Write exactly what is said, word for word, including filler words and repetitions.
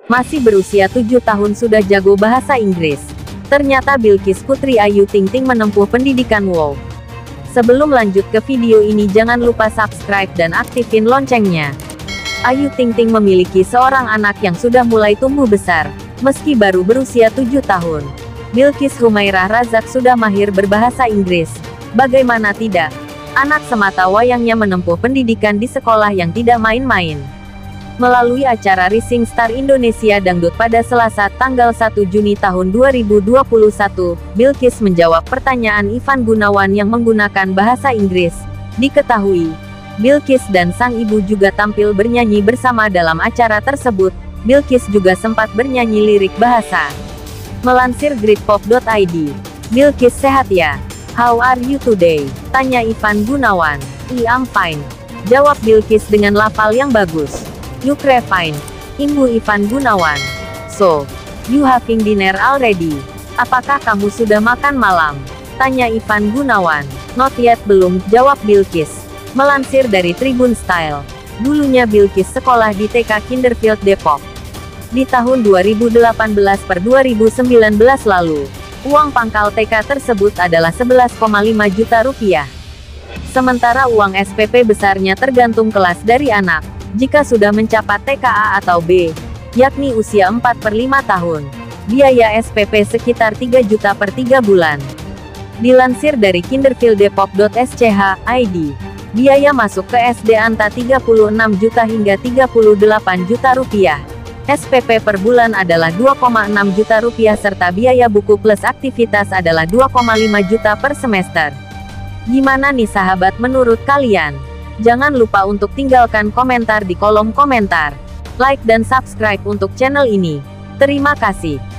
Masih berusia tujuh tahun sudah jago bahasa Inggris. Ternyata Bilqis Putri Ayu Ting Ting menempuh pendidikan W O W. Sebelum lanjut ke video ini jangan lupa subscribe dan aktifin loncengnya. Ayu Ting Ting memiliki seorang anak yang sudah mulai tumbuh besar, meski baru berusia tujuh tahun. Bilqis Humairah Razak sudah mahir berbahasa Inggris. Bagaimana tidak? Anak semata wayangnya menempuh pendidikan di sekolah yang tidak main-main. Melalui acara Rising Star Indonesia Dangdut pada Selasa tanggal satu Juni tahun dua ribu dua puluh satu, Bilqis menjawab pertanyaan Ivan Gunawan yang menggunakan bahasa Inggris. Diketahui, Bilqis dan sang ibu juga tampil bernyanyi bersama dalam acara tersebut. Bilqis juga sempat bernyanyi lirik bahasa. Melansir gridpop dot i d, Bilqis sehat ya? How are you today? Tanya Ivan Gunawan. I am fine. Jawab Bilqis dengan lafal yang bagus. You cry fine. Imbu Ivan Gunawan. So, you having dinner already? Apakah kamu sudah makan malam? Tanya Ivan Gunawan. Not yet belum, jawab Bilqis. Melansir dari Tribun Style. Dulunya Bilqis sekolah di T K Kinderfield Depok. Di tahun dua ribu delapan belas per dua ribu sembilan belas lalu, uang pangkal T K tersebut adalah sebelas koma lima juta rupiah. Sementara uang S P P besarnya tergantung kelas dari anak. Jika sudah mencapai T K A atau B, yakni usia empat per lima tahun, biaya S P P sekitar tiga juta per tiga bulan. Dilansir dari kinderfield depok dot s c h titik i d, biaya masuk ke S D antara tiga puluh enam juta hingga tiga puluh delapan juta rupiah. S P P per bulan adalah dua koma enam juta rupiah serta biaya buku plus aktivitas adalah dua koma lima juta per semester. Gimana nih sahabat menurut kalian? Jangan lupa untuk tinggalkan komentar di kolom komentar. Like dan subscribe untuk channel ini. Terima kasih.